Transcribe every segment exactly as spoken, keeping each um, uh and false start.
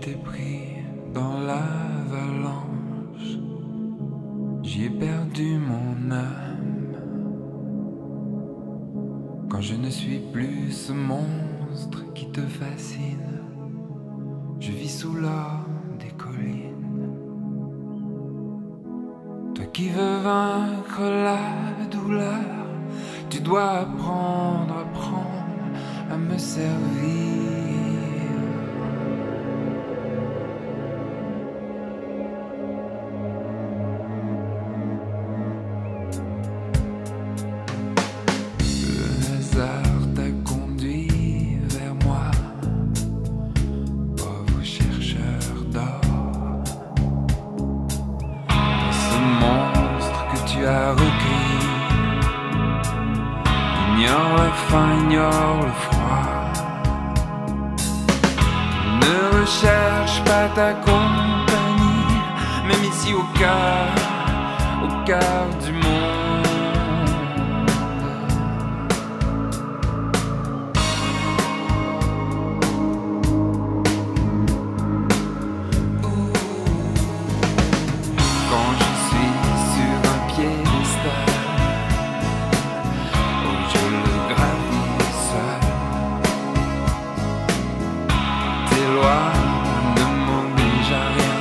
j'étais pris dans l'avalanche, j'y ai perdu mon âme. Quand je ne suis plus ce monstre qui te fascine, je vis sous l'or des collines. Toi qui veux vaincre la douleur, tu dois apprendre, apprendre à me servir. Ignore la faim, ignore le froid. Ne recherche pas ta compagnie, même ici au cœur, au cœur du monde. Quand je suis sur un piédestal, ne m'oblige à rien,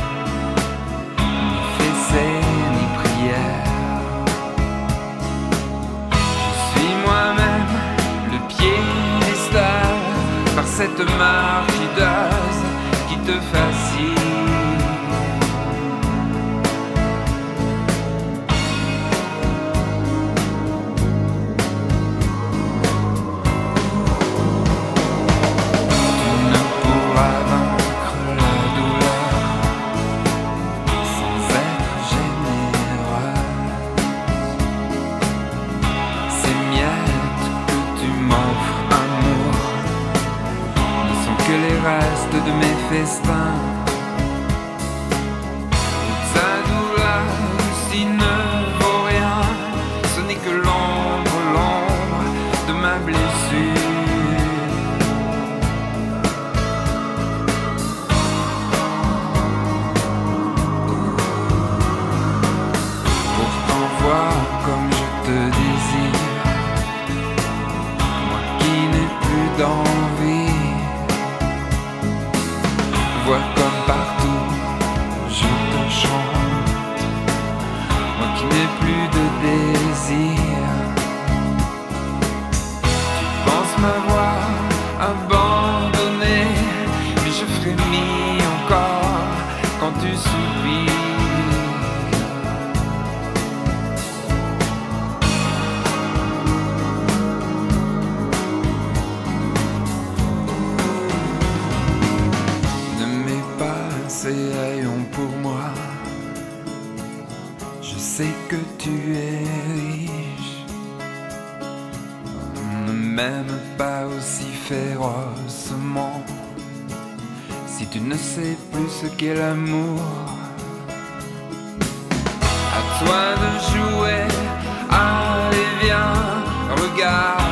ni fessée ni prière. Je suis moi-même le piédestal, par cette marche hideuse qui te fascine. Reste de mes festins, ta douleur aussi ne vaut rien, ce n'est que l'ombre, l'ombre de ma blessure. Pourtant vois comme je te désire, moi qui n'ai plus d'envie. Vois comme partout je te chante, moi qui n'ai plus de désir. Tu penses m'avoir abandonné, mais je frémis encore quand tu soupires. Ayons pour moi, je sais que tu es riche. Ne m'aime pas aussi férocement si tu ne sais plus ce qu'est l'amour. À toi de jouer, allez viens, regarde